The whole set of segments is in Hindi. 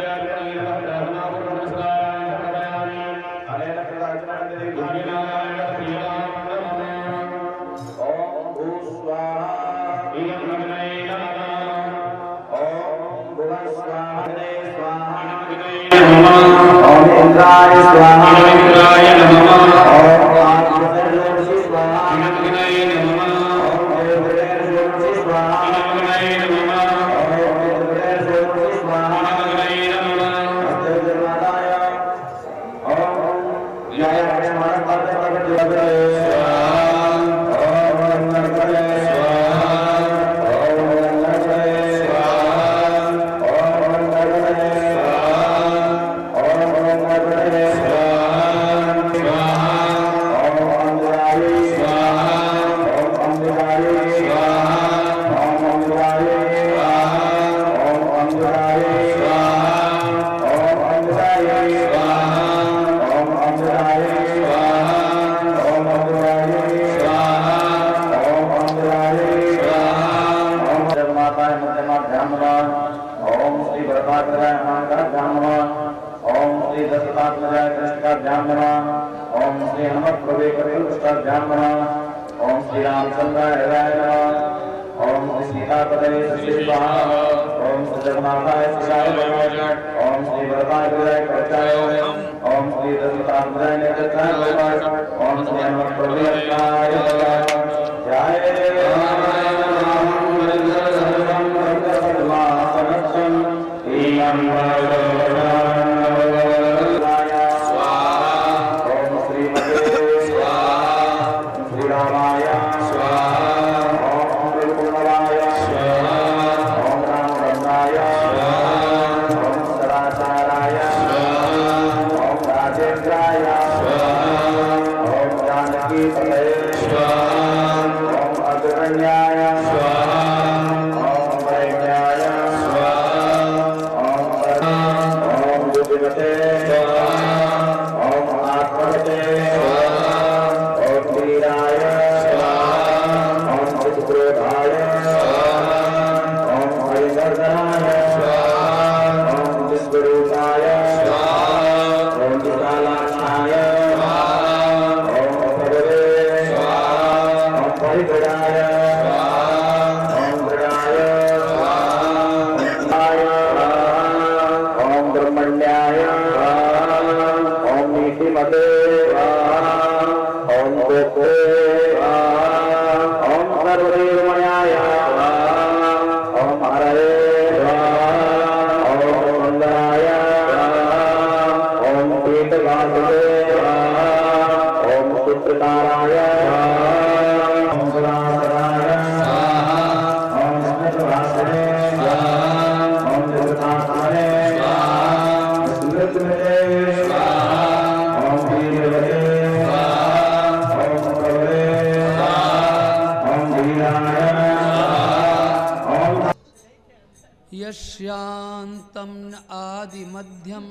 यस्यान्तं न आदिमध्यं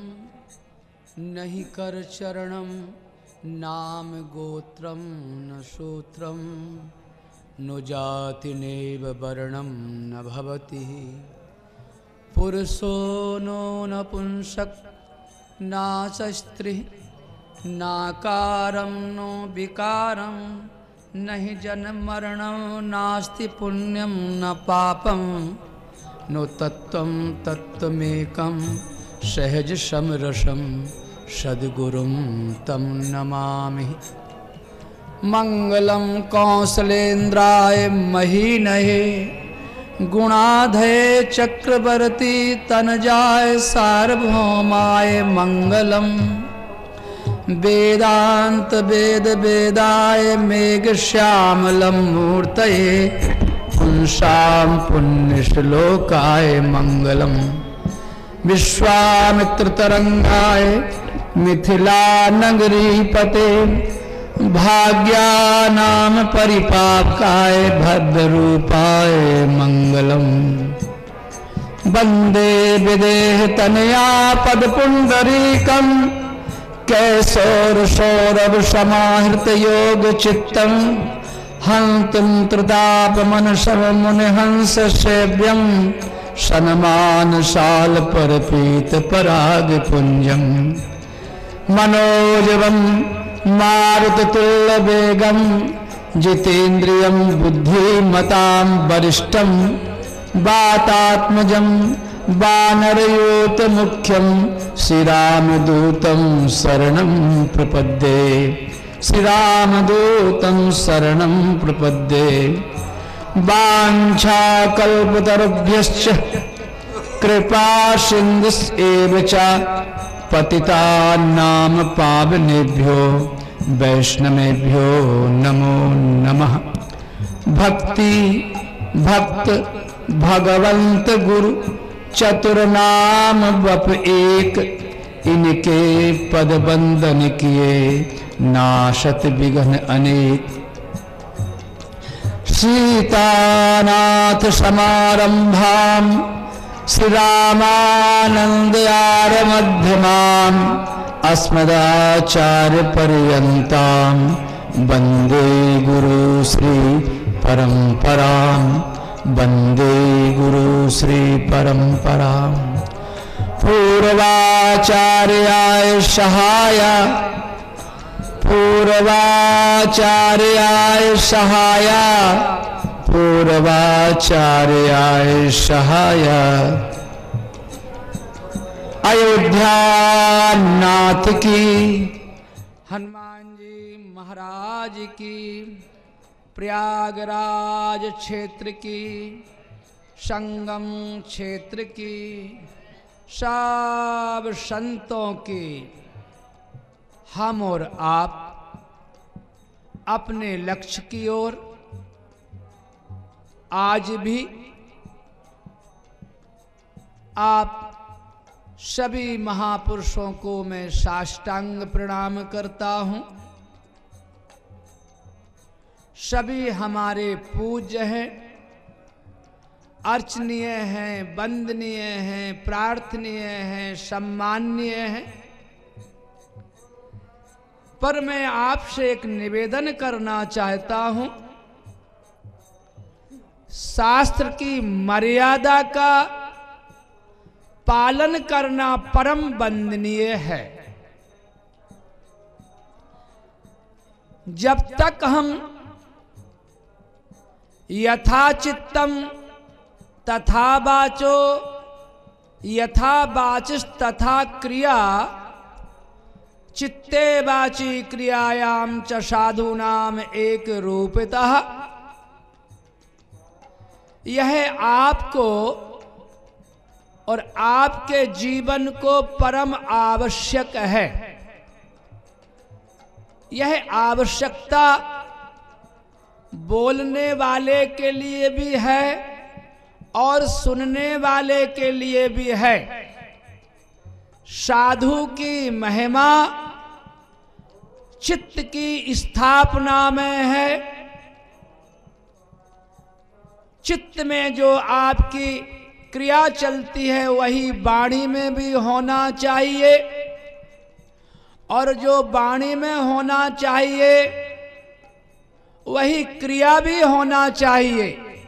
न हि करचरणं नाम गोत्रं न सूत्रं नो जाति नैव वर्णं न भवति पुरुषो नो नपुंसक नाच स्त्री नाकारं नो विकारं न हि जन्म मरणं नास्ति पुण्यं न पापं नो तत्त्वं तत्त्वमेकं सहज समरसं सद्गुरुं तं नमामि। मंगलं कौसलेन्द्राय महीनहे गुणाधये चक्रवर्ती तनजाय सार्वभौमाय मंगलम। वेदांत वेद वेदाय मेघश्यामलं मूर्तये पुंसां पुण्यश्लोकाय मंगलम। विश्वामित्रतरंगाय मिथिलानगरीपते भाग्यानां परिपाकाय भद्ररूपाय मंगलम। वंदे विदेहतनया पदपुंडरीकं कैशोरसौरभ समाहृत योग चित्तं हन्तुं त्रितापमनसं मुनिहंस सेव्यं सनमान साल पर पीत पराग पुंजम मनोजवम मारुततुल्य वेगम जितेन्द्रियं बुद्धिमतां वरिष्ठं वातात्मजं वानरयूत मुख्यं श्रीरामदूतं शरणं प्रपद्ये श्रीरामदूतं शरणं प्रपद्ये वाञ्छाकल्पतरुभ्यश्च कृपा सिन्धुभ्यैव च पतितानां पावनेभ्यो वैष्णवेभ्यो नमो नमः। भक्ति भक्त भगवंत गुरु चतुर्नाम बप एक, इनके पद बंदन किए नाशत विघ्न अनेक। सीतानाथ समारंभाम श्री रामानंद मध्यमाम अस्मदाचार्य पर्यंताम वंदे गुरु श्री परंपराम वंदे गुरु श्री परंपराम। पूर्वाचार्याय सहाय पूर्वाचार्याय सहाय पूर्वाचार्याय सहाय। अयोध्या नाथ की, हनुमान जी महाराज की, प्रयागराज क्षेत्र की, संगम क्षेत्र की, सब संतों की हम और आप अपने लक्ष्य की ओर आज भी आप सभी महापुरुषों को मैं साष्टांग प्रणाम करता हूं। सभी हमारे पूज्य हैं, अर्चनीय हैं, वंदनीय हैं, प्रार्थनीय हैं, सम्माननीय हैं। पर मैं आपसे एक निवेदन करना चाहता हूं। शास्त्र की मर्यादा का पालन करना परम वंदनीय है। जब तक हम यथाचित्तम तथा वाचो यथा वाचिस तथा क्रिया चित्ते वाची क्रियायाम च साधूनाम एक रूपतः, यह आपको और आपके जीवन को परम आवश्यक है। यह आवश्यकता बोलने वाले के लिए भी है और सुनने वाले के लिए भी है। साधु की महिमा चित्त की स्थापना में है। चित्त में जो आपकी क्रिया चलती है वही वाणी में भी होना चाहिए, और जो वाणी में होना चाहिए वही क्रिया भी होना चाहिए।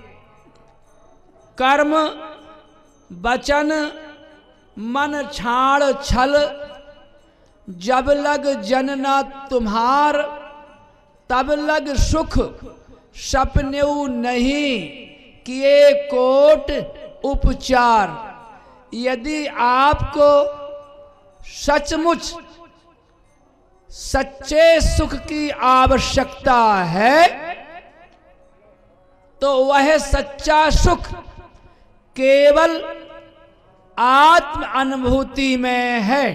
कर्म वचन मन छाड़ छल, जब लग जनना तुम्हार तब लग सुख, सपनेऊ नहीं किए कोट उपचार। यदि आपको सचमुच सच्चे सुख की आवश्यकता है तो वह सच्चा सुख केवल आत्म अनुभूति में है।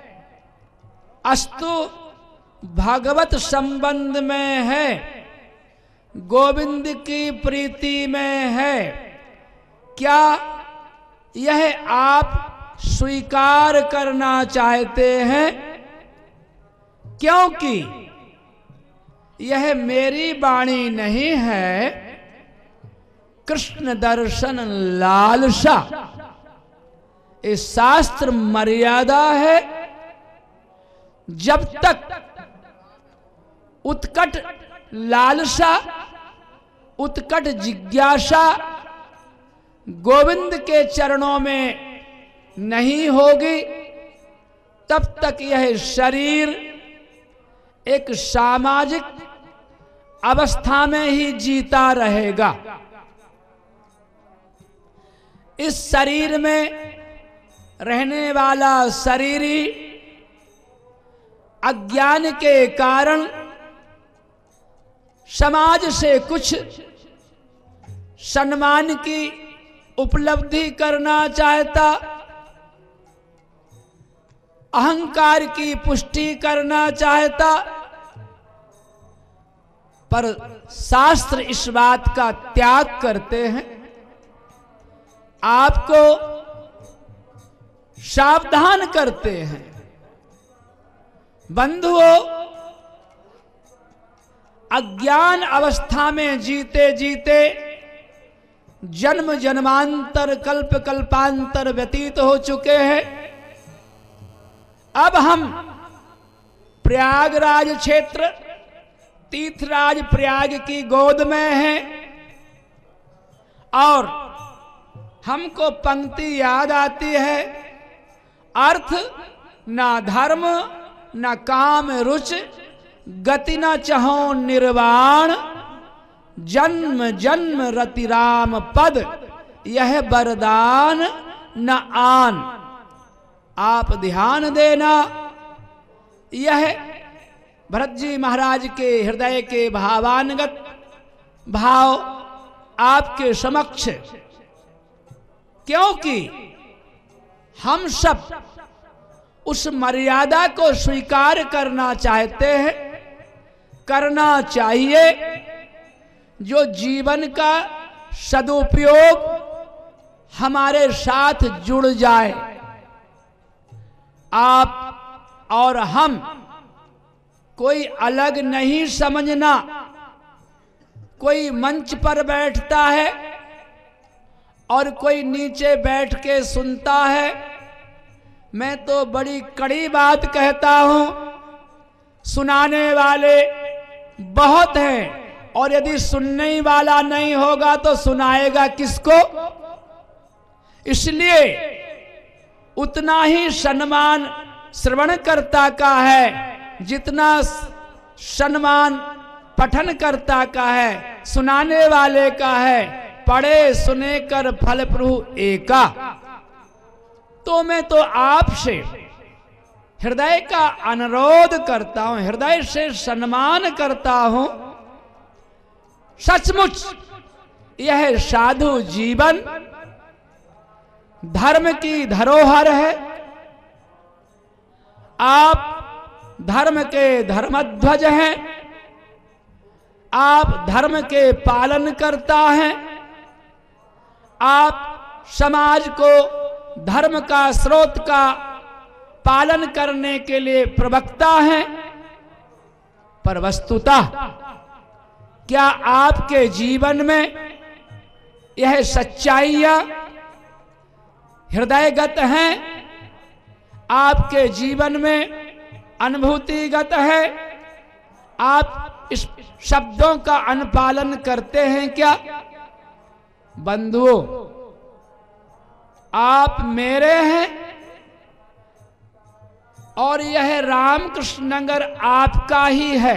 अस्तु भगवत संबंध में है, गोविंद की प्रीति में है। क्या यह आप स्वीकार करना चाहते हैं? क्योंकि यह मेरी वाणी नहीं है, कृष्ण दर्शन लालसा ये शास्त्र मर्यादा है। जब तक उत्कट लालसा उत्कट जिज्ञासा गोविंद के चरणों में नहीं होगी, तब तक यह शरीर एक सामाजिक अवस्था में ही जीता रहेगा। इस शरीर में रहने वाला शरीरी अज्ञान के कारण समाज से कुछ सम्मान की उपलब्धि करना चाहता, अहंकार की पुष्टि करना चाहता, पर शास्त्र इस बात का त्याग करते हैं। आपको सावधान करते हैं। बंधुओं, अज्ञान अवस्था में जीते जीते जन्म जन्मांतर कल्प कल्पांतर व्यतीत हो चुके हैं। अब हम प्रयागराज क्षेत्र तीर्थराज प्रयाग की गोद में हैं और हमको पंक्ति याद आती है, अर्थ ना धर्म न काम रुच, गति न चहो निर्वाण, जन्म जन्म रति राम पद, यह वरदान न आन। आप ध्यान देना, यह भरत जी महाराज के हृदय के भावानुगत भाव आपके समक्ष, क्योंकि हम सब उस मर्यादा को स्वीकार करना चाहते हैं, करना चाहिए जो जीवन का सदुपयोग हमारे साथ जुड़ जाए। आप और हम कोई अलग नहीं समझना। कोई मंच पर बैठता है और कोई नीचे बैठ के सुनता है। मैं तो बड़ी कड़ी बात कहता हूं, सुनाने वाले बहुत हैं और यदि सुनने वाला नहीं होगा तो सुनाएगा किसको। इसलिए उतना ही सम्मान श्रवणकर्ता का है जितना सम्मान पठनकर्ता का है, सुनाने वाले का है। पढ़े सुने कर फल प्रभु एका। तो मैं तो आपसे हृदय का अनुरोध करता हूं, हृदय से सम्मान करता हूं। सचमुच यह साधु जीवन धर्म की धरोहर है। आप धर्म के धर्मध्वज हैं, आप धर्म के पालन करता हैं, आप समाज को धर्म का स्रोत का पालन करने के लिए प्रवक्ता हैं। पर वस्तुतः क्या आपके जीवन में यह सच्चाइयां हृदयगत हैं? आपके जीवन में अनुभूतिगत है? आप इस शब्दों का अनुपालन करते हैं क्या? बंधुओं, आप मेरे हैं और यह रामकृष्ण नगर आपका ही है।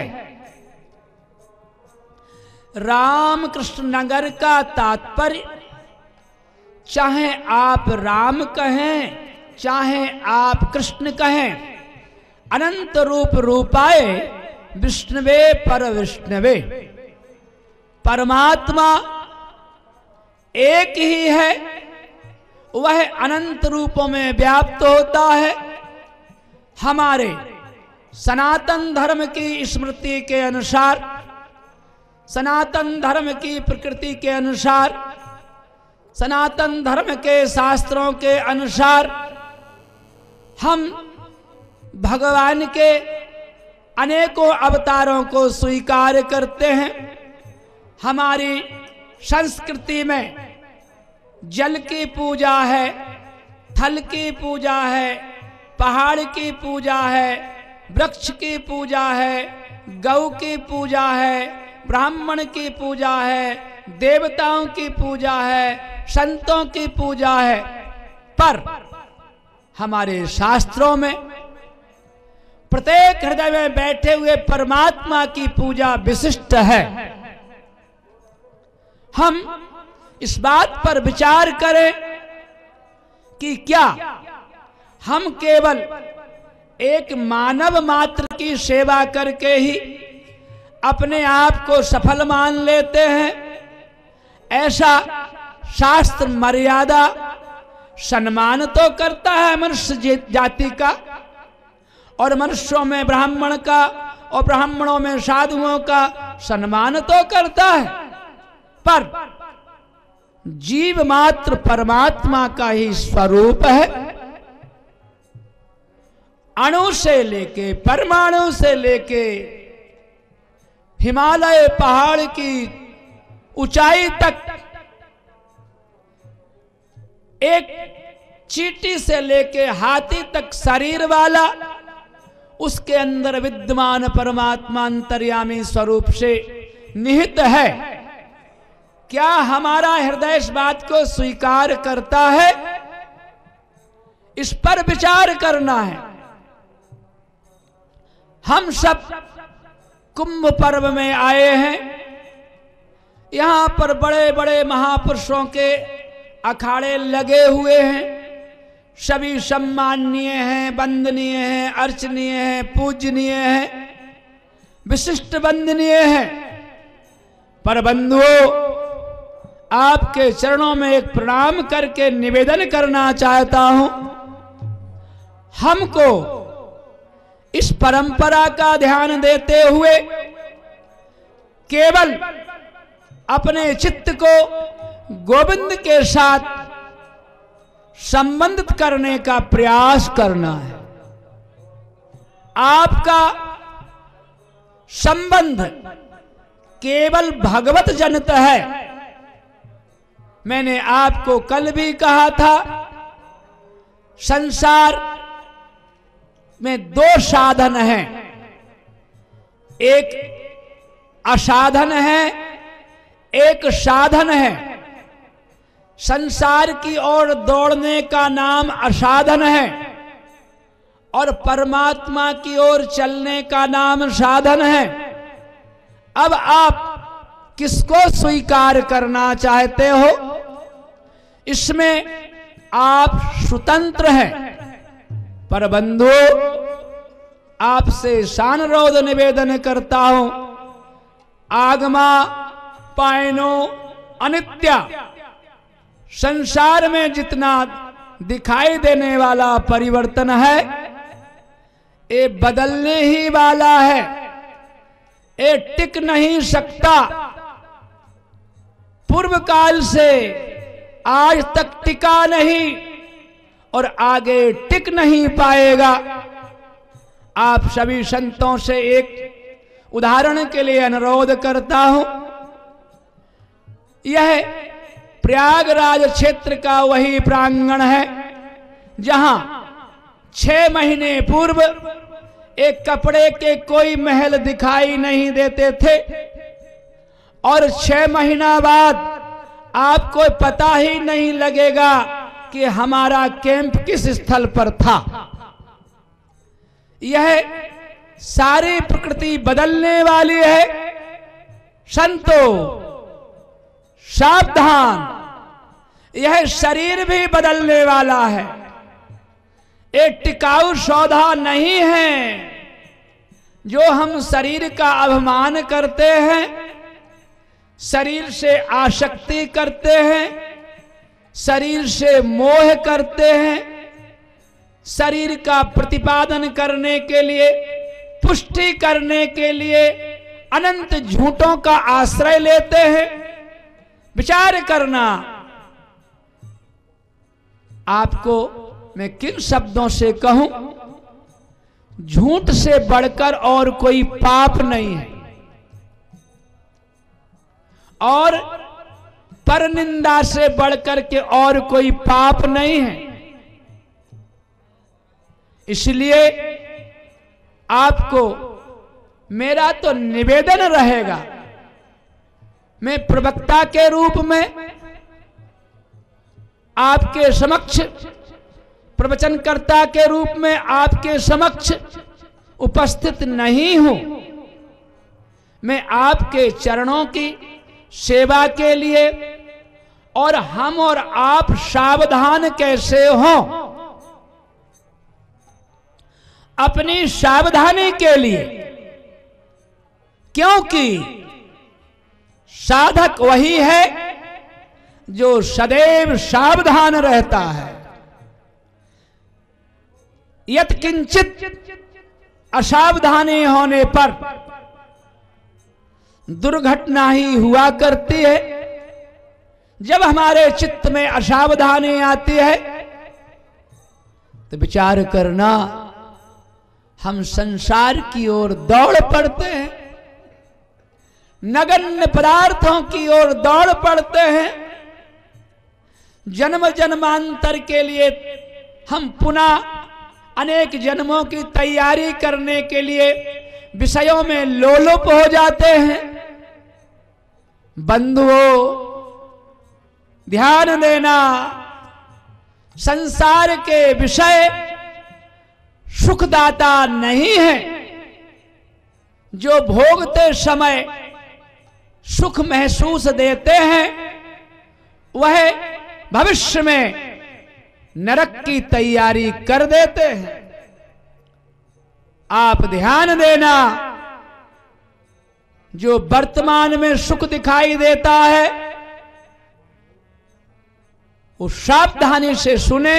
रामकृष्ण नगर का तात्पर्य, चाहे आप राम कहें चाहे आप कृष्ण कहें, अनंत रूप रूपाए विष्णुवे पर विष्णुवे। परमात्मा एक ही है, वह अनंत रूपों में व्याप्त होता है। हमारे सनातन धर्म की स्मृति के अनुसार, सनातन धर्म की प्रकृति के अनुसार, सनातन धर्म के शास्त्रों के अनुसार हम भगवान के अनेकों अवतारों को स्वीकार करते हैं। हमारी संस्कृति में जल की पूजा है, थल की पूजा है, पहाड़ की पूजा है, वृक्ष की पूजा है, गौ की पूजा है, ब्राह्मण की पूजा है, देवताओं की पूजा है, संतों की पूजा है, पर हमारे शास्त्रों में प्रत्येक हृदय में बैठे हुए परमात्मा की पूजा विशिष्ट है। हम इस बात पर विचार करें कि क्या हम केवल एक मानव मात्र की सेवा करके ही अपने आप को सफल मान लेते हैं? ऐसा शास्त्र मर्यादा सम्मान तो करता है मनुष्य जाति का, और मनुष्यों में ब्राह्मण का और ब्राह्मणों में साधुओं का सम्मान तो करता है, पर जीव मात्र परमात्मा का ही स्वरूप है। अणु से लेके परमाणु से लेके हिमालय पहाड़ की ऊंचाई तक, एक चींटी से लेके हाथी तक शरीर वाला, उसके अंदर विद्यमान परमात्मा अंतर्यामी स्वरूप से निहित है। क्या हमारा हृदय इस बात को स्वीकार करता है? इस पर विचार करना है। हम सब कुंभ पर्व में आए हैं। यहां पर बड़े बड़े महापुरुषों के अखाड़े लगे हुए हैं। सभी सम्माननीय हैं, वंदनीय हैं, अर्चनीय हैं, पूजनीय हैं, विशिष्ट वंदनीय हैं। पर बंधुओं, आपके चरणों में एक प्रणाम करके निवेदन करना चाहता हूं, हमको इस परंपरा का ध्यान देते हुए केवल अपने चित्त को गोविंद के साथ संबंधित करने का प्रयास करना है। आपका संबंध केवल भगवत जनित है। मैंने आपको कल भी कहा था, संसार में दो साधन हैं, एक असाधन है, एक साधन है। संसार की ओर दौड़ने का नाम असाधन है और परमात्मा की ओर चलने का नाम साधन है। अब आप किसको स्वीकार करना चाहते हो, इसमें आप स्वतंत्र हैं। पर बंधु, आपसे सानुरोध निवेदन करता हूं, आगमा पायनो अनित्या, संसार में जितना दिखाई देने वाला परिवर्तन है, ये बदलने ही वाला है, ये टिक नहीं सकता। पूर्व काल से आज तक टिका नहीं और आगे टिक नहीं पाएगा। आप सभी संतों से एक उदाहरण के लिए अनुरोध करता हूं। यह प्रयागराज क्षेत्र का वही प्रांगण है जहां 6 महीने पूर्व एक कपड़े के कोई महल दिखाई नहीं देते थे, और 6 महीना बाद आपको पता ही नहीं लगेगा कि हमारा कैंप किस स्थल पर था। यह सारी प्रकृति बदलने वाली है। संतों, सावधान, यह शरीर भी बदलने वाला है। एक टिकाऊ सौदा नहीं है। जो हम शरीर का अभिमान करते हैं, शरीर से आसक्ति करते हैं, शरीर से मोह करते हैं, शरीर का प्रतिपादन करने के लिए, पुष्टि करने के लिए अनंत झूठों का आश्रय लेते हैं। विचार करना, आपको मैं किन शब्दों से कहूं, झूठ से बढ़कर और कोई पाप नहीं है, और परनिंदा से बढ़कर के और कोई पाप नहीं है। इसलिए आपको मेरा तो निवेदन रहेगा, मैं प्रवक्ता के रूप में आपके समक्ष प्रवचनकर्ता के रूप में आपके समक्ष उपस्थित नहीं हूं। मैं आपके चरणों की सेवा के लिए और हम और आप सावधान कैसे हों, अपनी सावधानी के लिए, क्योंकि साधक वही है जो सदैव सावधान रहता है। यत्किंचित असावधानी होने पर दुर्घटना ही हुआ करती है। जब हमारे चित्त में असावधानी आती है तो विचार करना, हम संसार की ओर दौड़ पड़ते हैं, नगण्य पदार्थों की ओर दौड़ पड़ते हैं। जन्म जन्मांतर के लिए हम पुनः अनेक जन्मों की तैयारी करने के लिए विषयों में लोलुप हो जाते हैं। बंधुओं, ध्यान देना, संसार के विषय सुखदाता नहीं है। जो भोगते समय सुख महसूस देते हैं वह भविष्य में नरक की तैयारी कर देते हैं। आप ध्यान देना, जो वर्तमान में सुख दिखाई देता है वो सावधानी से सुने।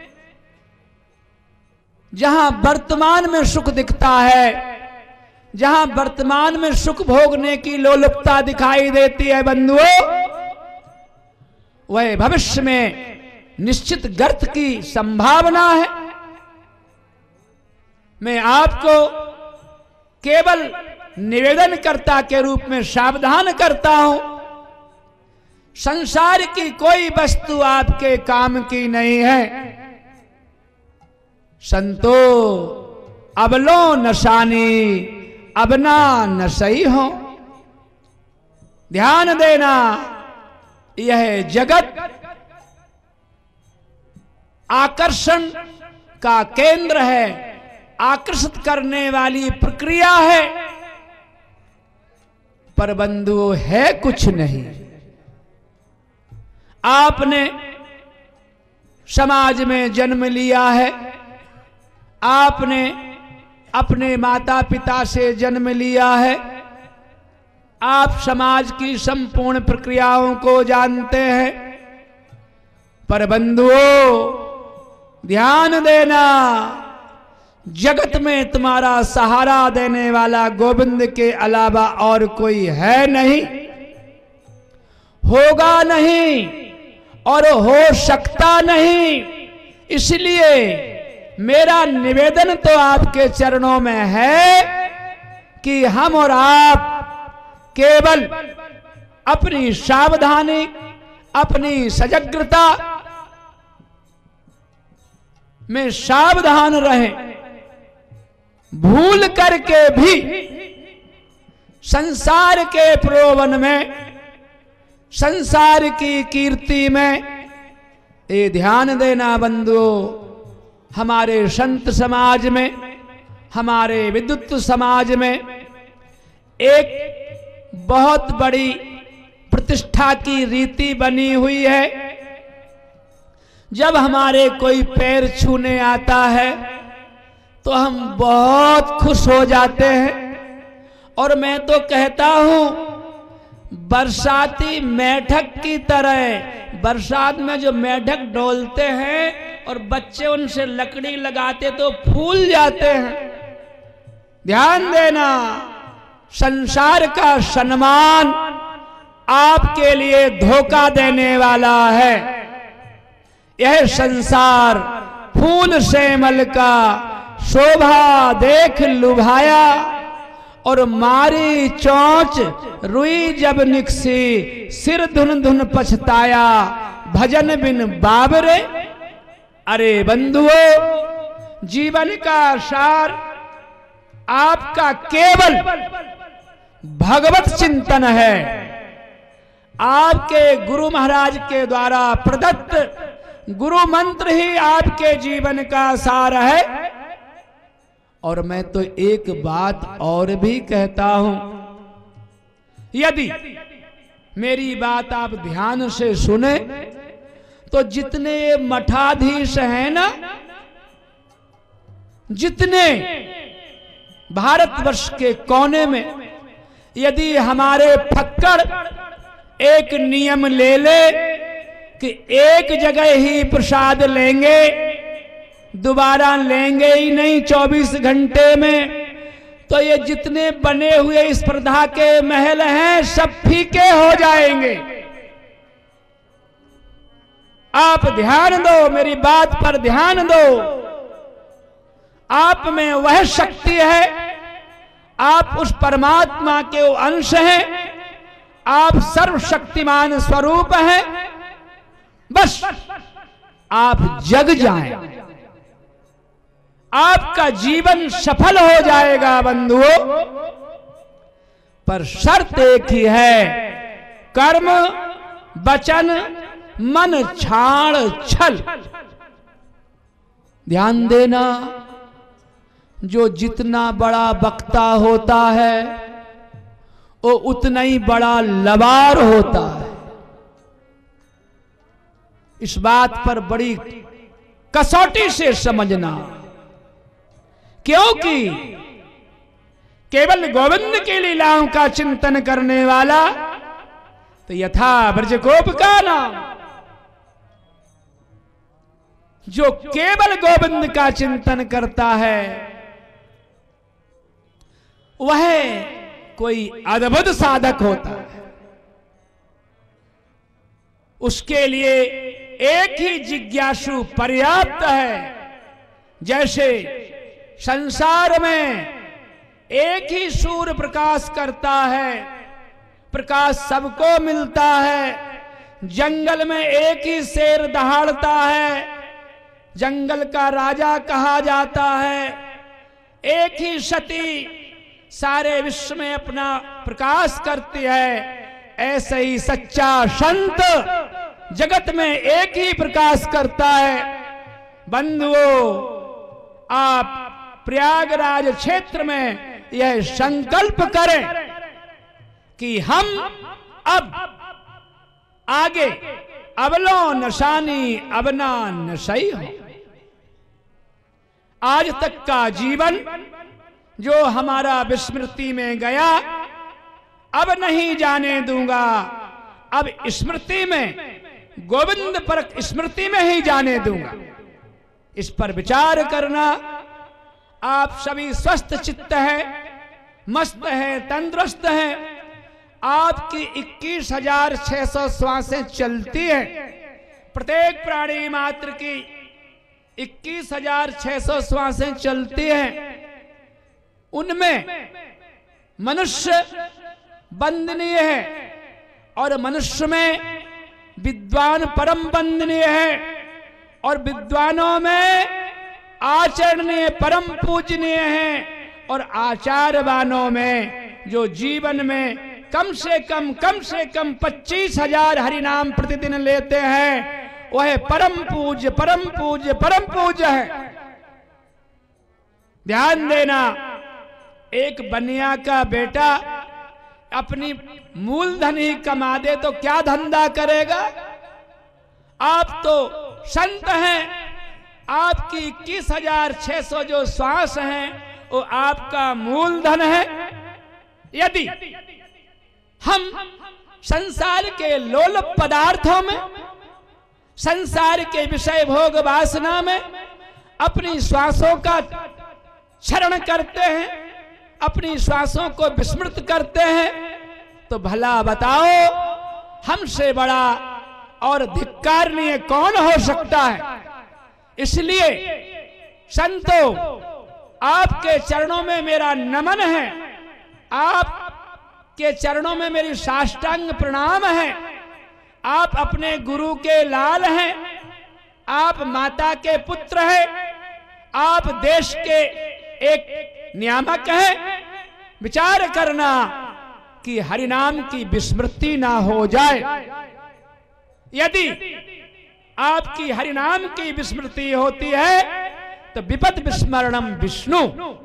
जहां वर्तमान में सुख दिखता है, जहां वर्तमान में सुख भोगने की लोलुपता दिखाई देती है बंधुओं, वह भविष्य में निश्चित गर्त की संभावना है। मैं आपको केवल निवेदनकर्ता के रूप में सावधान करता हूं। संसार की कोई वस्तु आपके काम की नहीं है। संतो अबलो नशानी अबना नशई हो। ध्यान देना, यह जगत आकर्षण का केंद्र है, आकर्षित करने वाली प्रक्रिया है, पर बंधुओं है कुछ नहीं। आपने समाज में जन्म लिया है, आपने अपने माता पिता से जन्म लिया है, आप समाज की संपूर्ण प्रक्रियाओं को जानते हैं, पर बंधुओं ध्यान देना, जगत में तुम्हारा सहारा देने वाला गोविंद के अलावा और कोई है नहीं, होगा नहीं और हो सकता नहीं। इसलिए मेरा निवेदन तो आपके चरणों में है कि हम और आप केवल अपनी सावधानी, अपनी सजगता में सावधान रहें। भूल करके भी संसार के प्रलोभन में, संसार की कीर्ति में, ये ध्यान देना बंधुओं, हमारे संत समाज में, हमारे विद्युत समाज में एक बहुत बड़ी प्रतिष्ठा की रीति बनी हुई है। जब हमारे कोई पैर छूने आता है तो हम बहुत खुश हो जाते हैं। और मैं तो कहता हूं बरसाती मेढक की तरह, बरसात में जो मेढक डोलते हैं और बच्चे उनसे लकड़ी लगाते तो फूल जाते हैं। ध्यान देना, संसार का सम्मान आपके लिए धोखा देने वाला है। यह संसार फूल सेमल का शोभा देख लुभाया, और मारी चोंच रुई जब निकसी, सिर धुन धुन पछताया, भजन बिन बाबरे। अरे बंधुओं, जीवन का सार आपका केवल भगवत चिंतन है। आपके गुरु महाराज के द्वारा प्रदत्त गुरु मंत्र ही आपके जीवन का सार है। और मैं तो एक बात और भी कहता हूं, यदि मेरी बात आप ध्यान से सुने तो जितने मठाधीश हैं ना, जितने भारतवर्ष के कोने में, यदि हमारे फक्कड़ एक नियम ले ले कि एक जगह ही प्रसाद लेंगे, दोबारा लेंगे ही नहीं 24 घंटे में, तो ये जितने बने हुए इस स्पर्धा के महल हैं सब फीके हो जाएंगे। आप ध्यान दो, मेरी बात पर ध्यान दो। आप में वह शक्ति है, आप उस परमात्मा के वो अंश हैं, आप सर्वशक्तिमान स्वरूप हैं। बस आप जग जाएं, आपका जीवन सफल हो जाएगा बंधुओं। पर शर्त एक ही है, कर्म वचन मन छाड़ छल। ध्यान देना, जो जितना बड़ा वक्ता होता है वो उतना ही बड़ा लबार होता है। इस बात पर बड़ी कसौटी से समझना, क्योंकि केवल गोविंद की लीलाओं का चिंतन करने वाला तो यथा ब्रजगोप का नाम, जो केवल गोविंद का चिंतन करता है वह कोई अद्भुत साधक होता है। उसके लिए एक ही जिज्ञासु पर्याप्त है। जैसे संसार में एक ही सूर्य प्रकाश करता है, प्रकाश सबको मिलता है। जंगल में एक ही शेर दहाड़ता है, जंगल का राजा कहा जाता है। एक ही सती सारे विश्व में अपना प्रकाश करती है। ऐसे ही सच्चा संत जगत में एक ही प्रकाश करता है। बंधुओं, आप प्रयागराज क्षेत्र में यह संकल्प करें कि हम अब आगे अबलो नशानी अबना नशई हो। आज तक का जीवन जो हमारा विस्मृति में गया, अब नहीं जाने दूंगा। अब स्मृति में, गोविंद पर स्मृति में ही जाने दूंगा। इस पर विचार करना। आप सभी स्वस्थ चित्त हैं, मस्त हैं, तंदुरुस्त हैं। आपकी 21,600 श्वासें चलती हैं। प्रत्येक प्राणी मात्र की 21,600 श्वासें चलती हैं। उनमें मनुष्य वंदनीय है और मनुष्य में विद्वान परम वंदनीय है, और विद्वानों में आचरणीय परम पूजनीय है, और आचारवानों में जो जीवन में कम से कम 25,000 हरिनाम प्रतिदिन लेते हैं, वह परम पूज्य परम पूज्य परम पूज्य है। ध्यान देना, एक बनिया का बेटा अपनी मूलधन ही कमा दे तो क्या धंधा करेगा। आप तो संत हैं, आपकी 21,600 जो श्वास हैं वो आपका मूलधन है। यदि हम संसार के लोलुप पदार्थों में, संसार के विषय भोग वासना में अपनी श्वासों का क्षरण करते हैं, अपनी श्वासों को विस्मृत करते हैं, तो भला बताओ हमसे बड़ा और धिक्कारणीय कौन हो सकता है। इसलिए संतों, आपके चरणों में मेरा नमन है, आपके चरणों में मेरी साष्टांग प्रणाम है। आप अपने गुरु के लाल हैं, आप माता के पुत्र हैं, आप देश के एक नियामक हैं। विचार करना कि हरिनाम की विस्मृति ना हो जाए। यदि आपकी हरिनाम की विस्मृति होती है तो विपद विस्मरणम विष्णु,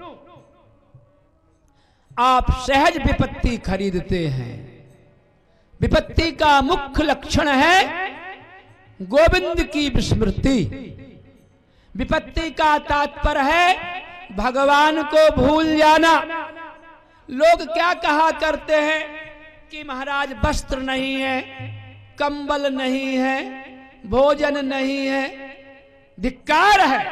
आप सहज विपत्ति खरीदते हैं। विपत्ति का मुख्य लक्षण है गोविंद की विस्मृति। विपत्ति का तात्पर्य है भगवान को भूल जाना। लोग क्या कहा करते हैं कि महाराज वस्त्र नहीं है, कंबल नहीं है, भोजन नहीं है। धिक्कार है।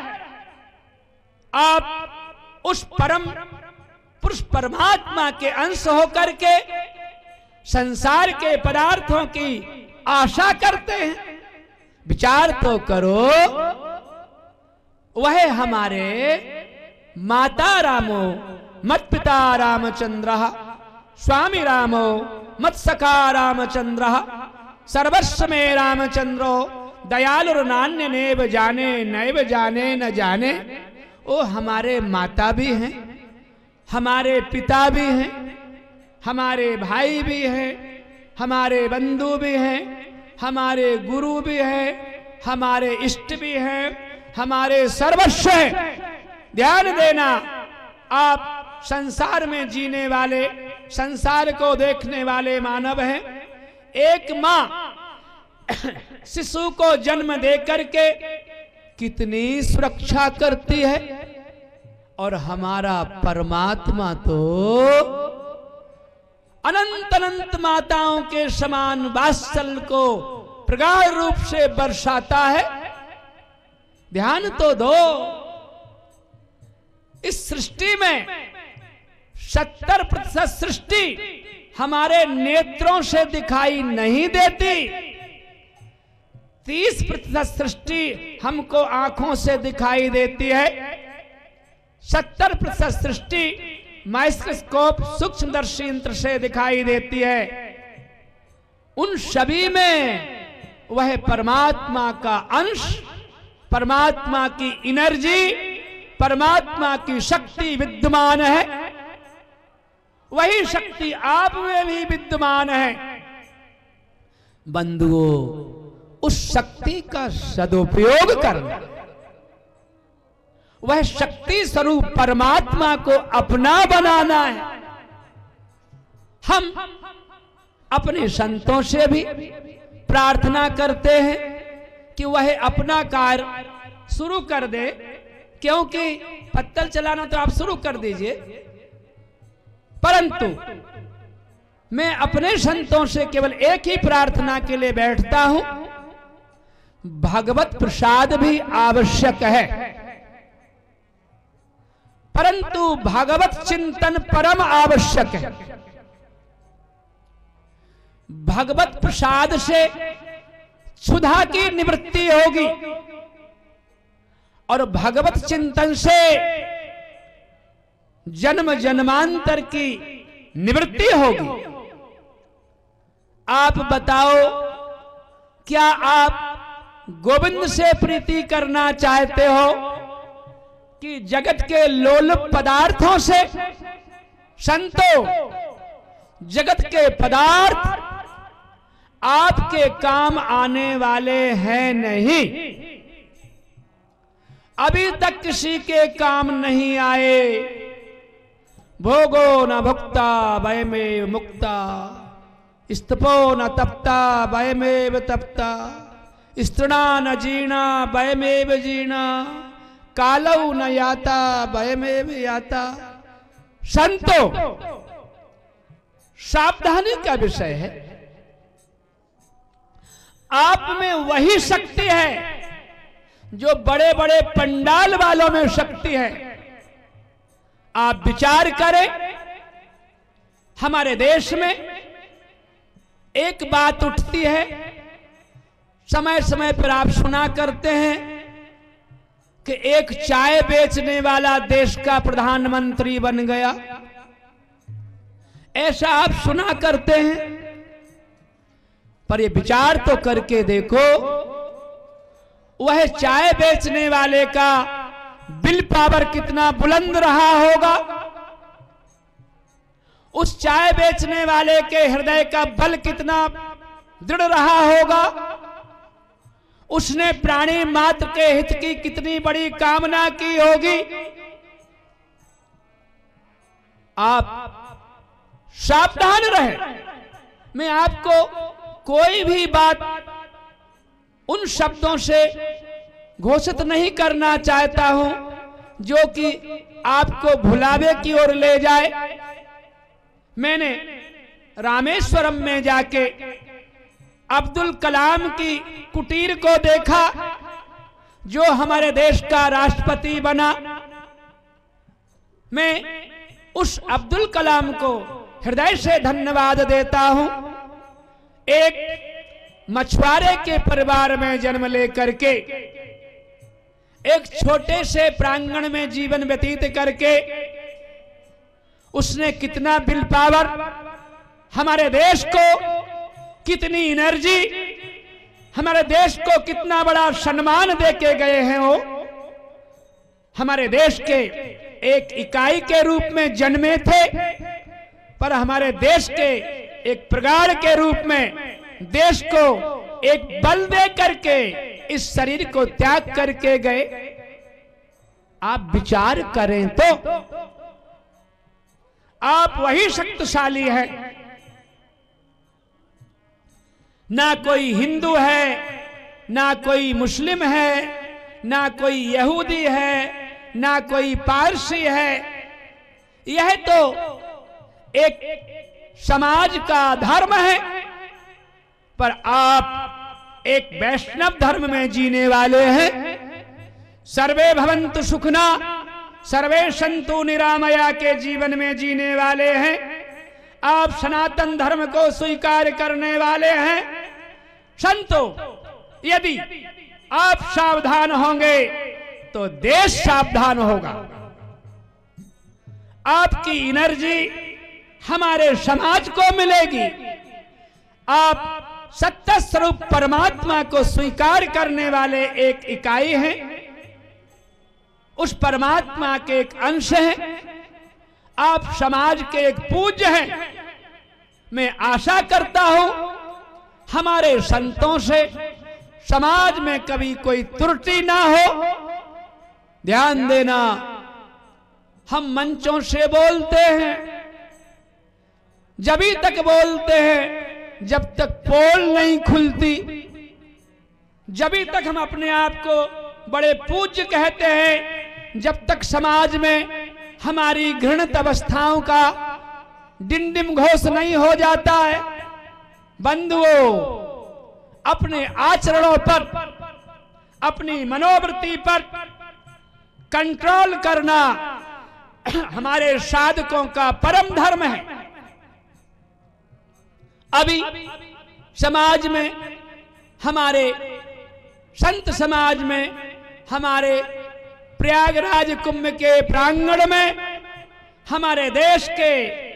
आप उस परम पुरुष परमात्मा के अंश होकर के संसार के पदार्थों की आशा करते हैं। विचार तो करो, वह हमारे माता रामो मत पिता रामचंद्र, स्वामी रामो मत सखा रामचंद्र, सर्वस्व में रामचंद्रो दयालु नान्य नेव जाने नैव जाने न जाने। वो हमारे माता भी हैं, हमारे पिता भी हैं, हमारे भाई भी हैं, हमारे बंधु भी हैं, हमारे गुरु भी हैं, हमारे इष्ट भी हैं, हमारे सर्वस्व हैं। ध्यान देना, आप संसार में जीने वाले, संसार को देखने वाले मानव हैं। एक मां शिशु को जन्म दे करके कितनी सुरक्षा करती है, और हमारा परमात्मा तो अनंत अनंत माताओं के समान वात्सल्य को प्रगाढ़ रूप से बरसाता है। ध्यान तो दो, इस सृष्टि में 70% सृष्टि हमारे नेत्रों से दिखाई नहीं देती, 30% सृष्टि हमको आंखों से दिखाई देती है, 70% सृष्टि माइक्रोस्कोप सूक्ष्मदर्शी यंत्र से दिखाई देती है। उन सभी में वह परमात्मा का अंश, परमात्मा की एनर्जी, परमात्मा की शक्ति विद्यमान है। वही शक्ति आप में भी विद्यमान है। बंधुओं, उस शक्ति का सदुपयोग करना, वह शक्ति स्वरूप परमात्मा को अपना बनाना है। हम अपने संतों से भी प्रार्थना करते हैं कि वह अपना कार्य शुरू कर दे, क्योंकि पत्तल चलाना तो आप शुरू कर दीजिए, परंतु मैं अपने संतों से केवल एक ही प्रार्थना के लिए बैठता हूं, भगवत प्रसाद भी आवश्यक है, परंतु भगवत चिंतन परम आवश्यक है। भगवत प्रसाद से क्षुधा की निवृत्ति होगी और भगवत चिंतन से जन्म जन्मांतर की निवृत्ति होगी। आप बताओ, क्या आप गोविंद से प्रीति करना चाहते हो कि जगत के लोलुप पदार्थों से? संतो, जगत के पदार्थ आपके काम आने वाले हैं नहीं, अभी तक किसी के काम नहीं आए। भोगो न भुक्ता वयमेव मुक्ता, स्तपो न तप्ता वयमेव तप्ता, स्त्रीणा न जीना वयमेव जीना, कालौ न याता वयमेव याता। संतो, सावधानी का विषय है। आप में वही शक्ति है जो बड़े बड़े पंडाल वालों में शक्ति है। आप विचार करें, हमारे देश में एक बात उठती है, समय समय पर आप सुना करते हैं कि एक चाय बेचने वाला देश का प्रधानमंत्री बन गया। ऐसा आप सुना करते हैं, पर ये विचार तो करके देखो, वह चाय बेचने वाले का विल पावर कितना बुलंद रहा होगा, उस चाय बेचने वाले के हृदय का बल कितना दृढ़ रहा होगा, उसने प्राणी मात्र के हित की कितनी बड़ी कामना की होगी। आप सावधान रहें। मैं आपको कोई भी बात उन शब्दों से घोषित नहीं करना चाहता हूं जो कि आपको भुलावे की ओर ले जाए। मैंने रामेश्वरम में जाके अब्दुल कलाम की कुटीर को देखा, जो हमारे देश का राष्ट्रपति बना। मैं उस अब्दुल कलाम को हृदय से धन्यवाद देता हूं। एक मछुआरे के परिवार में जन्म लेकर के, एक छोटे से प्रांगण में जीवन व्यतीत करके उसने कितना विल पावर, हमारे देश को कितनी एनर्जी, हमारे देश को कितना बड़ा सम्मान देके गए हैं। वो हमारे देश के एक इकाई के रूप में जन्मे थे, पर हमारे देश के एक प्रगाढ़ के रूप में देश को एक बल दे करके इस शरीर को त्याग करके गए। आप विचार करें तो आप वही शक्तिशाली है। ना कोई हिंदू है, ना कोई मुस्लिम है, ना कोई यहूदी है, ना कोई पारसी है। यह तो एक समाज का धर्म है, पर आप एक वैष्णव धर्म में जीने वाले हैं। सर्वे भवन्तु सुखना सर्वे सन्तु निरामया के जीवन में जीने वाले हैं। आप सनातन धर्म को स्वीकार करने वाले हैं। संतो, यदि आप सावधान होंगे तो देश सावधान होगा। आपकी एनर्जी हमारे समाज को मिलेगी। आप सत्य स्वरूप परमात्मा को स्वीकार करने वाले एक इकाई हैं, उस परमात्मा के एक अंश हैं। आप समाज के एक पूज्य हैं। मैं आशा करता हूं हमारे संतों से समाज में कभी कोई त्रुटि ना हो। ध्यान देना, हम मंचों से बोलते हैं, जभी तक बोलते हैं जब तक पोल नहीं खुलती, जभी तक हम अपने आप को बड़े पूज्य कहते हैं, जब तक समाज में हमारी घृणित अवस्थाओं का डिंडिम घोष नहीं हो जाता है। बंधुओं, अपने आचरणों पर, अपनी मनोवृत्ति पर कंट्रोल करना हमारे साधकों का परम धर्म है। अभी समाज में, हमारे संत समाज में, हमारे प्रयागराज कुंभ के प्रांगण में हमारे देश के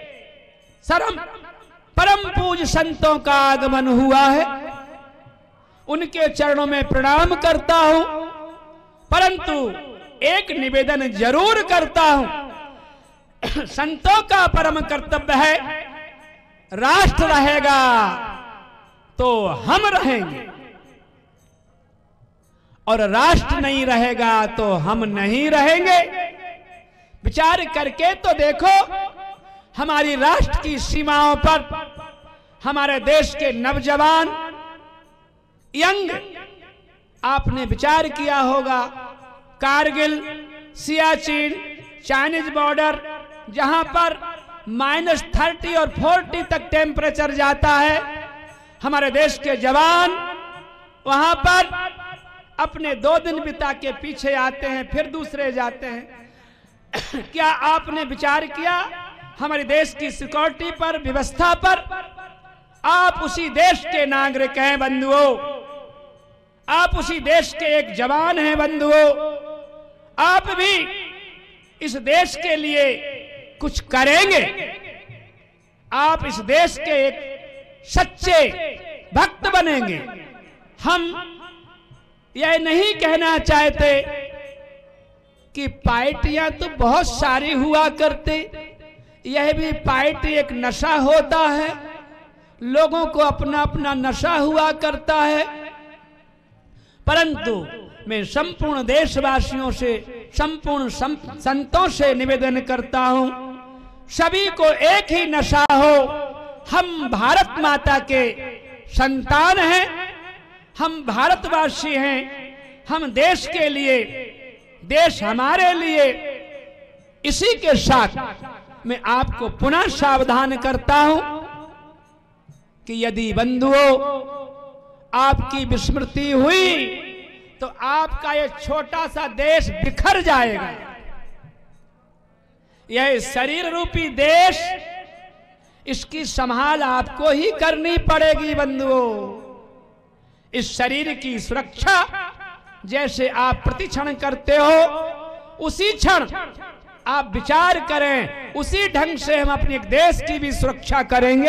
परम पूज्य संतों का आगमन हुआ है। उनके चरणों में प्रणाम करता हूं, परंतु एक निवेदन जरूर करता हूं। संतों का परम कर्तव्य है, राष्ट्र रहेगा तो हम रहेंगे, और राष्ट्र नहीं रहेगा तो हम नहीं रहेंगे। विचार करके तो देखो, हमारी राष्ट्र की सीमाओं पर हमारे देश के नौजवान यंग, आपने विचार किया होगा, कारगिल, सियाचिन, चाइनीज बॉर्डर, जहां पर -30 और 40 तक टेम्परेचर जाता है, हमारे देश के जवान वहां पर अपने 2 दिन बिता के पीछे आते हैं, फिर दूसरे जाते हैं। क्या आपने विचार किया हमारे देश की सिक्योरिटी पर, व्यवस्था पर? आप उसी देश के नागरिक हैं बंधुओं, आप उसी देश के एक जवान हैं बंधुओं। आप भी इस देश के लिए कुछ करेंगे। आप इस देश के एक सच्चे भक्त बनेंगे। हम यह नहीं कहना चाहते कि पार्टियां तो बहुत सारी हुआ करते, यह भी पार्टी एक नशा होता है, लोगों को अपना अपना नशा हुआ करता है। परंतु मैं संपूर्ण देशवासियों से, संपूर्ण संतों से निवेदन करता हूं, सभी को एक ही नशा हो। हम भारत माता के संतान हैं, हम भारतवासी हैं, हम देश के लिए, देश हमारे लिए। इसी के साथ मैं आपको पुनः सावधान करता हूं कि यदि बंधुओं आपकी विस्मृति हुई तो आपका ये छोटा सा देश बिखर जाएगा। यह शरीर रूपी देश, इसकी संभाल आपको ही करनी पड़ेगी बंधुओं। इस शरीर की सुरक्षा जैसे आप प्रतिक्षण करते हो, उसी क्षण आप विचार करें, उसी ढंग से हम अपने देश की भी सुरक्षा करेंगे।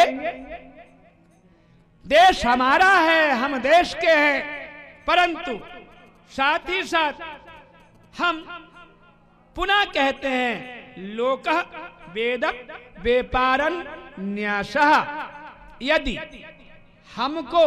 देश हमारा है, हम देश के हैं, परंतु साथ ही साथ हम पुनः कहते हैं लोकः वेदः व्यापारन् न्यासः। यदि हमको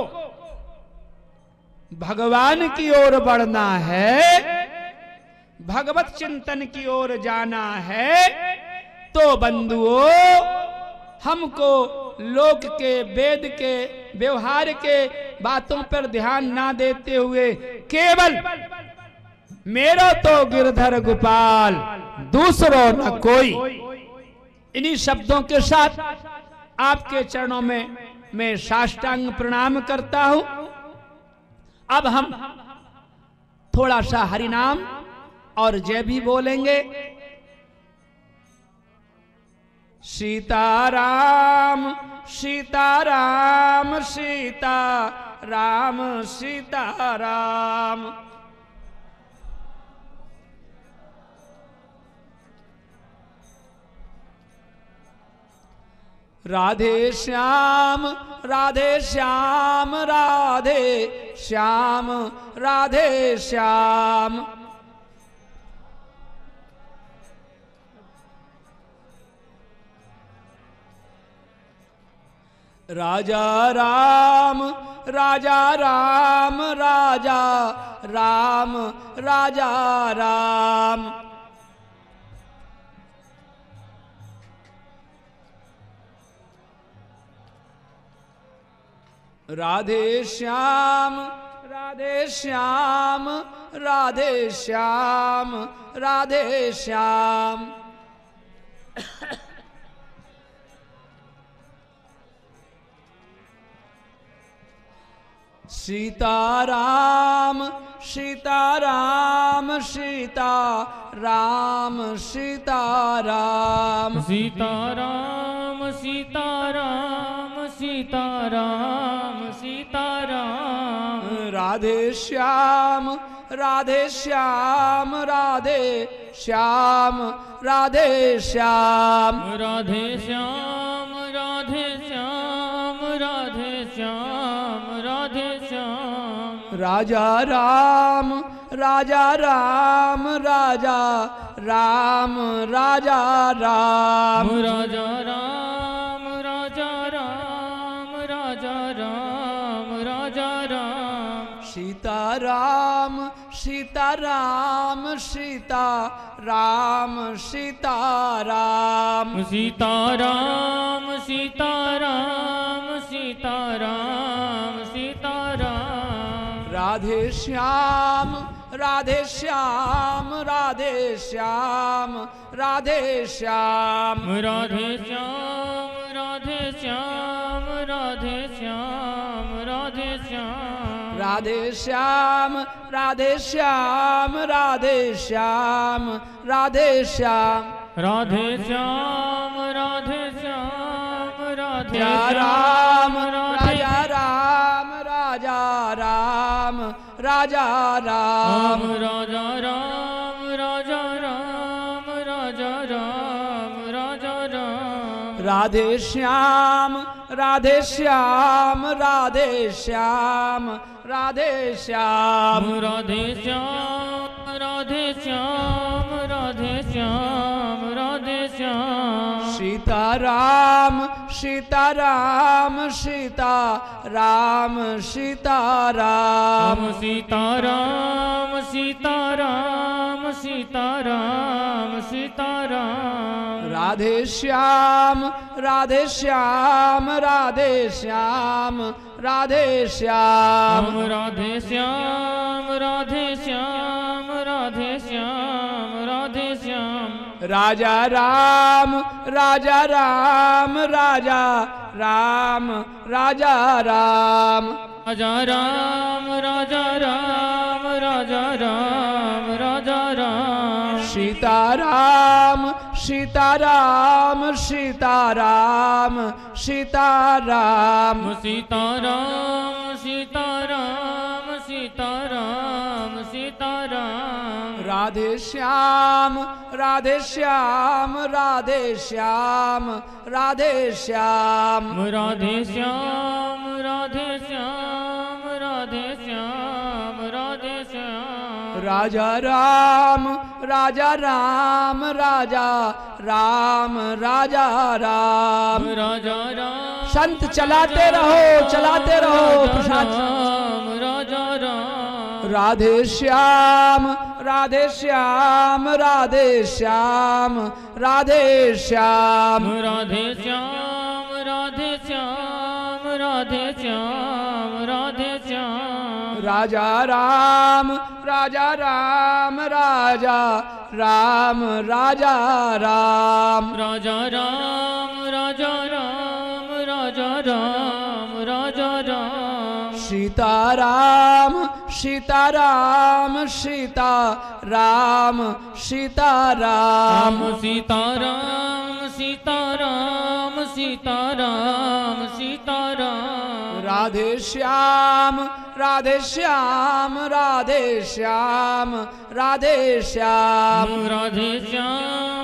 भगवान की ओर बढ़ना है, भगवत चिंतन की ओर जाना है, तो बंधुओं हमको लोक के, वेद के, व्यवहार के बातों पर ध्यान ना देते हुए केवल मेरा तो गिरधर गोपाल, दूसरों न कोई, इन्हीं शब्दों के साथ आपके चरणों में मैं साष्टांग प्रणाम करता हूं। अब हम थोड़ा सा हरिनाम और जय भी बोलेंगे। सीताराम सीताराम सीताराम सीताराम। राधे श्याम राधे श्याम राधे श्याम राधे श्याम। राजा राम राजा राम राजा राम राजा राम। राधे श्याम राधे श्याम राधे श्याम राधे श्याम। सीताराम सीताराम सीताराम सीताराम। सीताराम सीताराम सीताराम सीताराम। राधे श्याम राधे श्याम राधे श्याम राधे श्याम। राधे श्याम राधे श्याम राधे श्याम राधे श्याम। राजा राम राजा राम राजा राम राजा राम। राजा राम राजा राम राजा राम राजा राम। सीताराम सीताराम सीताराम सीताराम। सीताराम सीताराम सीताराम सीताराम। राधे श्याम राधे श्याम राधे श्याम राधे श्याम। राधे श्याम राधे श्याम राधे श्याम राधे श्याम। राधे श्याम राधे श्याम राधे श्याम राधे श्याम। राधे श्याम राधे श्याम राधे राम राजा राम राजा राम राजा राम। राजा राम राजा राम राजा राम राजा राम। राधे श्याम राधे श्याम राधे श्याम राधे श्याम। राधे श्याम राधे श्याम राधे श्याम राधे श्याम। सीताराम सीताराम सीताराम सीताराम सीताराम सीताराम सीताराम सीताराम राधे श्याम राधे श्याम राधे श्याम राधे श्याम राधे श्याम राधे श्याम राधे श्याम राधे श्याम राजा राम राजा राम राजा राम राजा राम राजा राम राजा राम राजा राम राजा राम सीताराम सीताराम सीताराम सीताराम सीताराम सीताराम सीताराम सीताराम राधे श्याम राधे श्याम राधे श्याम राधे श्याम राधे श्याम राधे श्याम राधे श्याम राधे श्याम राजा राम राजा राम राजा राम राजा राम राजा राम संत चलाते रहो प्रसाद राजा राम राधे श्याम राधे श्याम राधे श्याम राधे श्याम राधे श्याम राधे श्याम राधे श्याम राधे श्याम राजा राम राजा राम राजा राम राजा राम राजा राम राजा राम राजा राम राजा राम सीताराम सीताराम सीताराम सीताराम सीताराम सीताराम सीताराम सीताराम राधे श्याम राधे श्याम राधे श्याम राधे श्याम राधे श्याम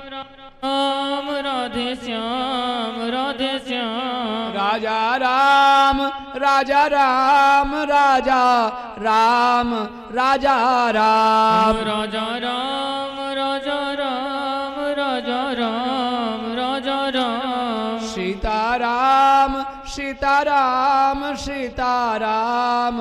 राम राधे श्याम राधे श्याम राजा राम राजा राम राजा राम राजा राम राजा राम राजा राम राजा राम राजा राम सीताराम सीताराम सीताराम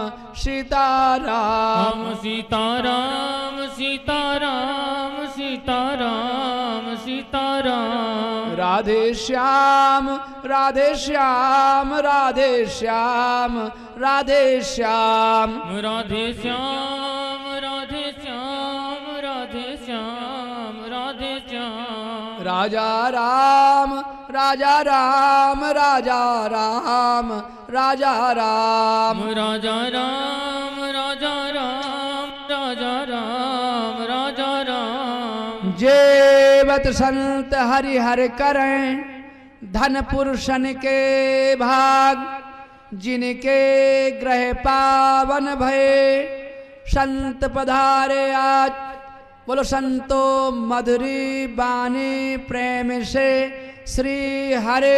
सीताराम सीताराम सीताराम सीताराम सीताराम राधे श्याम राधे श्याम राधे श्याम राधे श्याम राधे श्याम राधे श्याम राधे श्याम राधे श्याम राजा राम राजा राम राजा राम राजा राम राजा राम राजा राम राजा राम राजा राम जेवत संत हरि हर करें धन पुरुषन के भाग जिनके ग्रह पावन भये संत पधारे आज बोलो संतो मधुरी बानी प्रेम से श्री हरे।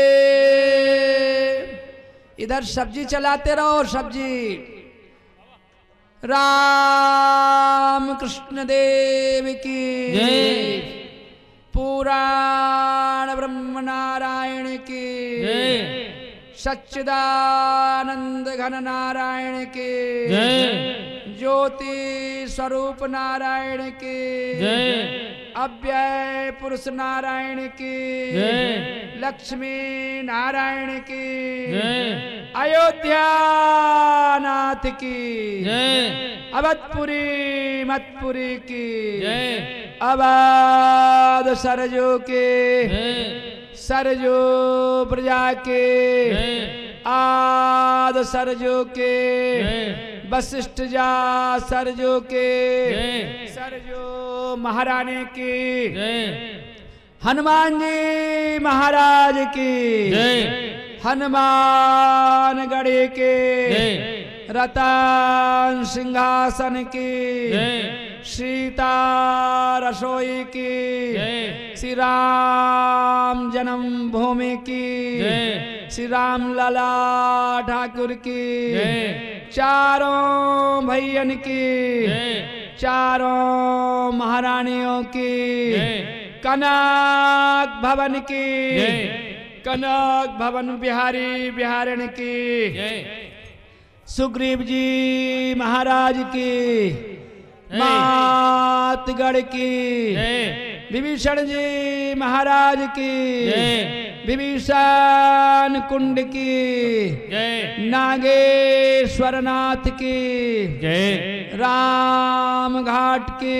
इधर सब्जी चलाते रहो सब्जी। राम कृष्ण देव की जय। पुराण ब्रह्म नारायण की जय। सच्चिदानंद घन नारायण की जय। ज्योति स्वरूप नारायण की जय। अव्यय पुरुष नारायण की जय। लक्ष्मी नारायण की जय। अयोध्या नाथ की जय। अवधपुरी मतपुरी की जय। अबाध सरजू के जय। सरजू प्रजा के जय। आद सरजू के जय। वशिष्ठ जा सरजू के जय। सरजू महारानी की जय। हनुमान जी महाराज की जय। हनुमान गढ़ी के जय। रतन सिंहासन की जय। सीता रसोई की जय। श्री राम जन्मभूमि की जय। श्री राम लला ठाकुर की जय। चारों भैयन की जय। चारों महारानियों की जय। कनक भवन की जय। कनक भवन बिहारी बिहारिण की सुग्रीव जी महाराज की मातगढ़ की विभीषण जी महाराज की विभीषण कुंड की नागेश्वर नाथ की राम घाट की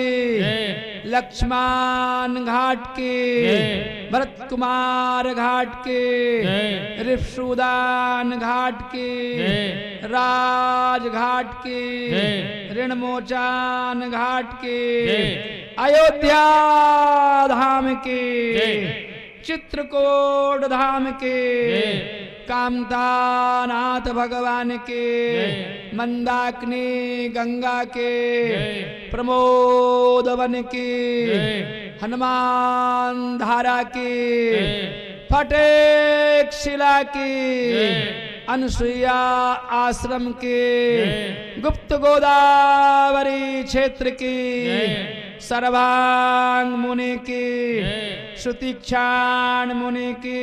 लक्ष्मण घाट की भरत कुमार घाट की ऋषुदान घाट की राज घाट की ऋणमोचन घाट की अयोध्या धाम की चित्रकूट धाम के कामतानाथ भगवान के मंदाकिनी गंगा के प्रमोद वन की हनुमान धारा की फटेक शिला की अनुसुईया आश्रम के गुप्त गोदावरी क्षेत्र की सर्वांग मुनि की श्रुतिक्षाण मुनि की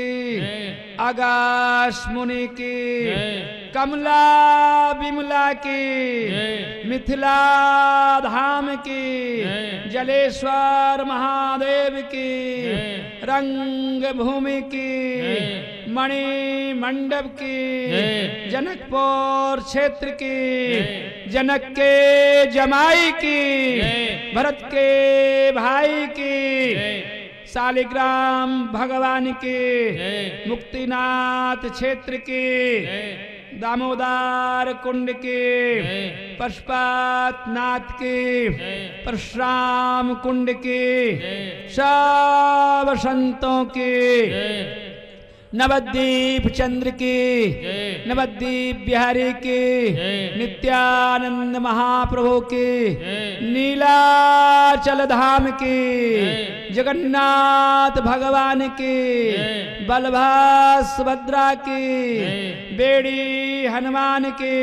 आगाश मुनि की कमला विमला की मिथिला धाम की जलेश्वर महादेव की रंग भूमि की मणि मंडप की जनकपुर क्षेत्र की जनक के जमाई की भरत के भाई की शालिग्राम भगवान के मुक्तिनाथ क्षेत्र के दामोदर कुंड के पशुपतनाथ के परशुराम कुंड के सब संतों के नवद्वीप चंद्र की नवद्वीप बिहारी की नित्यानंद महाप्रभु की नीलाचल धाम की जगन्नाथ भगवान की बलभद्र सुभद्रा की बेड़ी हनुमान की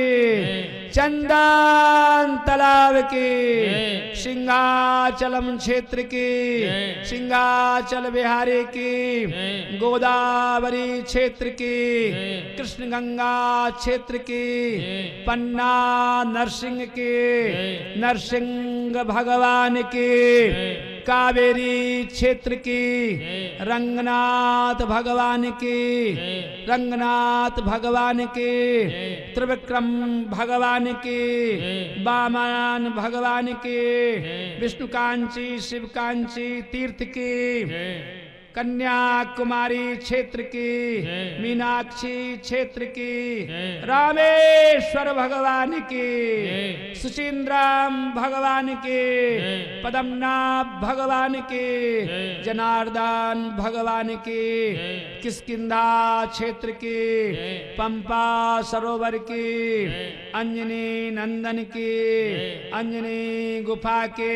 चंदन तालाब की सिंहाचलम क्षेत्र की सिंहाचल बिहारी की गोदावरी क्षेत्र की कृष्ण गंगा क्षेत्र की पन्ना नरसिंह की नरसिंह भगवान की कावेरी क्षेत्र की रंगनाथ भगवान की रंगनाथ भगवान की त्रिविक्रम भगवान की वामन भगवान की विष्णुकांची शिवकांची तीर्थ की कन्याकुमारी क्षेत्र की मीनाक्षी क्षेत्र की रामेश्वर भगवान की सुचिंद्राम भगवान के पद्मनाभ भगवान के जनार्दन भगवान के किष्किंधा क्षेत्र की पंपा सरोवर की अंजनी नंदन की अंजनी गुफा के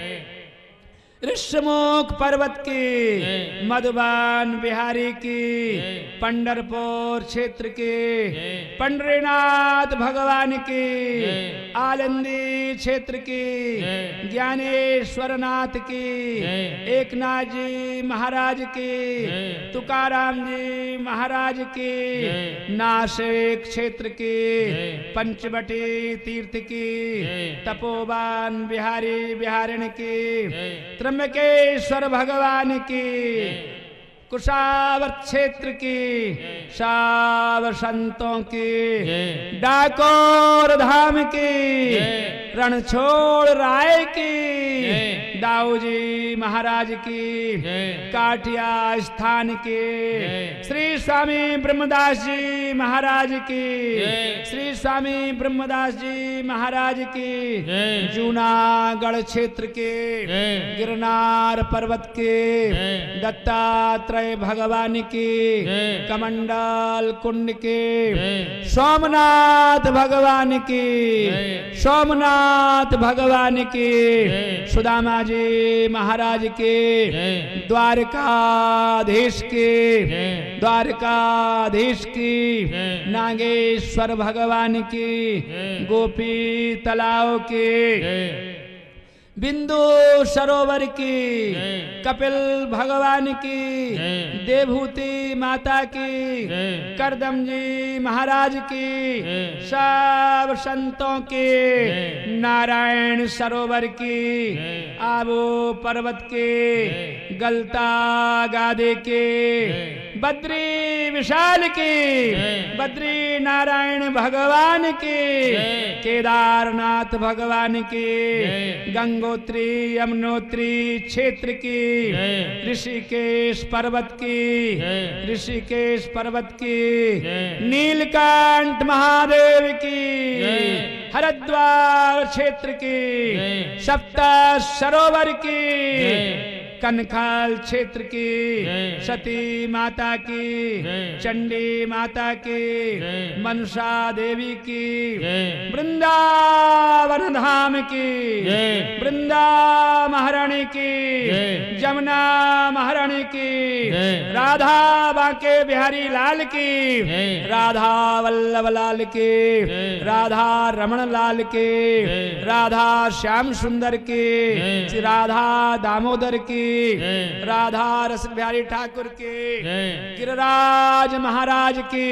ऋषमुख पर्वत की मधुबन बिहारी की पंढरपुर क्षेत्र के पंडरीनाथ भगवान की आलंदी क्षेत्र की ज्ञानेश्वर नाथ की एकनाथ जी महाराज की तुकाराम जी महाराज की नासिक क्षेत्र की पंचवटी तीर्थ की तपोवन बिहारी बिहारिण की त्र्यंबकेश्वर भगवान की कुशावर क्षेत्र की सब संतों की डाकोर धाम की रणछोड़ राय की दाऊजी महाराज की काठिया स्थान के श्री स्वामी ब्रह्मदास जी महाराज की श्री स्वामी ब्रह्मदास जी महाराज की जूनागढ़ क्षेत्र के गिरनार पर्वत के दत्तात्रेय भगवान की कमंडल कुंड के सोमनाथ भगवान की सोमनाथ भगवान की सुदामा जी महाराज के द्वारकाधीश की नागेश्वर भगवान की गोपी तालाब के बिंदु सरोवर की, कपिल भगवान की, देवहूति माता की, करदम जी महाराज की, सब संतों की, नारायण सरोवर की, आबू पर्वत की, गलता गादे की, बद्री विशाल की, बद्री नारायण भगवान की, केदारनाथ भगवान की, गंगोत्री यमुनोत्री क्षेत्र की, ऋषिकेश पर्वत की, ऋषिकेश पर्वत की, नीलकंठ महादेव की, हरिद्वार क्षेत्र की, सप्त सरोवर की, कनखाल क्षेत्र की, सती माता की, चंडी माता की, मनसा देवी की, वृंदावन धाम की, वृंदा महारानी की, जमुना महारानी की, राधा बांके बिहारी लाल की, राधा वल्लभ लाल की, राधा रमण लाल की, राधा श्याम सुंदर की, राधा दामोदर की, राधा रस बिहारी ठाकुर की, गिरिराज महाराज की,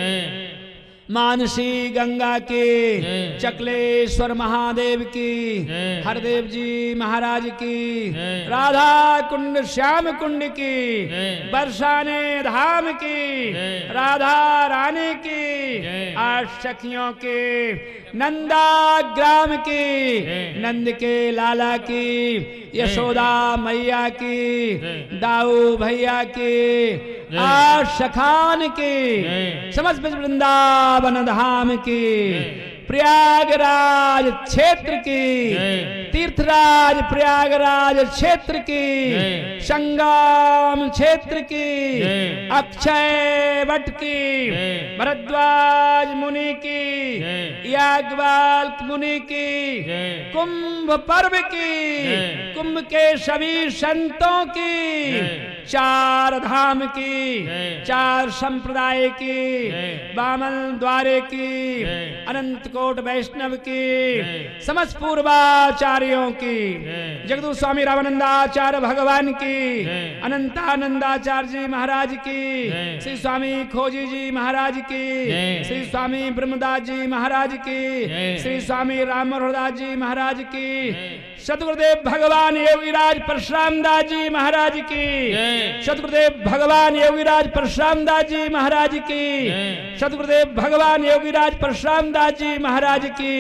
मानसी गंगा की, चकलेश्वर महादेव की, हरदेव जी महाराज की, राधा कुंड श्याम कुंड की, बरसाने धाम की, राधा रानी की, आठ सखियों की, नंदा ग्राम की, नंद के लाला की, यशोदा मैया की, दाऊ भैया की, आठ सखान की, समस्त वृंदावन धाम की, प्रयागराज क्षेत्र की, तीर्थराज प्रयागराज क्षेत्र की, संगम क्षेत्र की, अक्षय वट की, भरद्वाज मुनि की, याज्ञवल्क्य मुनि की, कुंभ पर्व की, कुंभ के सभी संतों की, चार धाम की, चार संप्रदाय की, बामन द्वारे की, अनंत कोट वैष्णव की, समस्त पूर्वाचार्यों की, जगदूत स्वामी रामानंदाचार्य भगवान की, अनंतानंदाचार्य जी महाराज की, श्री स्वामी खोजी जी महाराज की, श्री स्वामी ब्रह्मदास जी महाराज की, श्री स्वामी राम मनोहरदास जी महाराज की, सतगुरुदेव भगवान योगीराज परशुराम दास जी महाराज की, सतगुरुदेव भगवान योगीराज परशुराम दास जी महाराज की, सतगुरुदेव भगवान योगीराज परशुराम दास जी महाराज की,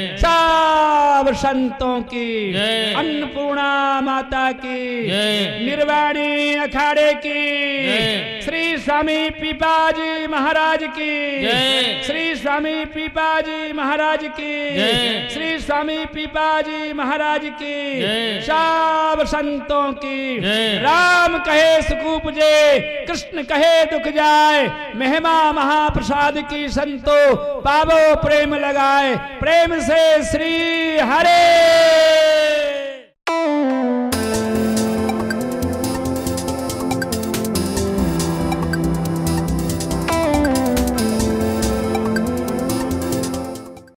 सब संतों की, अन्नपूर्णा माता की, निर्वाणी अखाड़े की, श्री स्वामी पीपाजी महाराज की, श्री स्वामी पीपाजी महाराज की, श्री स्वामी पीपाजी महाराज की, सब संतों की, राम कहे सुख उपजे, कृष्ण कहे दुख जाए, महिमा महाप्रसाद की संतो पावो प्रेम लगाए, प्रेम से श्री हरे।